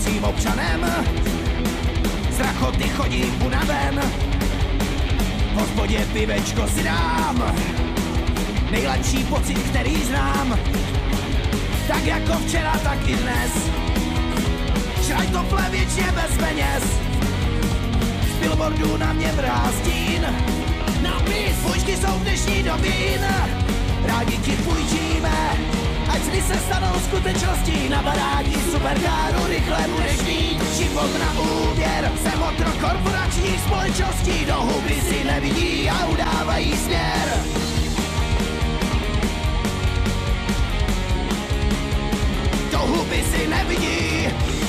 pracujícím občanem. Z rachoty chodím unaven, v hospodě pivečko si dám. Nejlepší pocit, který znám, tak jako včera, tak i dnes. Šrajtople věčně bez peněz, z billboardu na mě vrhá stín. Nápis, půjčky jsou dnešní dobín, rádi ti půjčíme, ať sny se stanou skutečností. Na baráky superkáru rychle budeš mít život na úvěr. Jsem otrok korporačních společností, do huby si nevidí a udávají směr. Do huby si nevidí.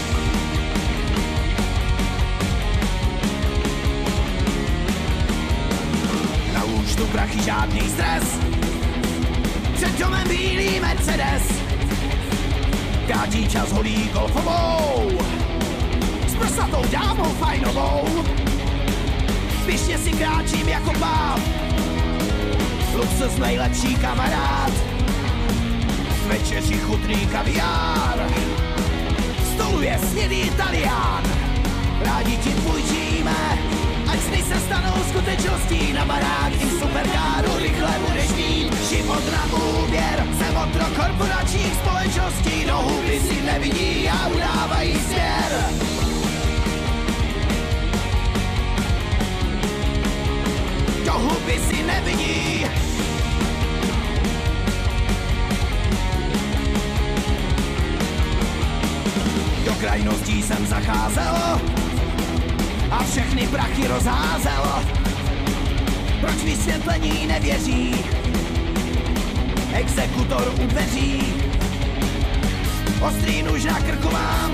Na účtu prachy žádný stres, před domem bílý Mercedes, krátí čas holí golfovou, s prsatou dámou fajnovou. Pyšně si kráčím jako páv, luxus nejlepší kamarád, večeři chutný kaviár, stolu je snědý Italián. Rádi ti půjčíme, ať sny se stanou skutečností. Na barák i superkáru rychle budeš mít život na úvěr. Jsem otrok korporačních společností, do huby si nevidí a udávají směr. Do huby si nevidí. Do krajností jsem zacházel a všechny prachy rozházel. Proč vysvětlení nevěří? Exekutor u dveří, ostrý nůž na krku mám,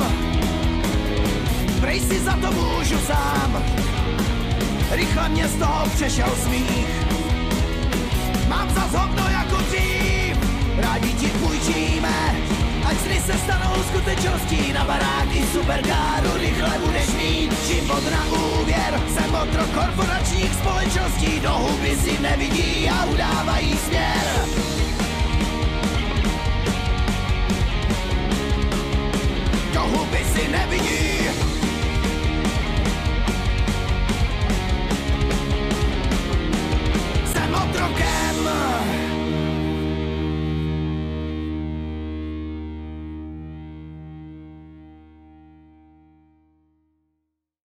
prej si za to můžu sám. Rychle mě z toho přešel smích, mám zas hovno jako dřív. Rádi ti půjčíme, ať sny se stanou skutečností. Na baráky superkáru rychle budeš mít život na úvěr. Jsem otrok korporačních společností, do huby si nevidí a udávají směr. Do huby si nevidí.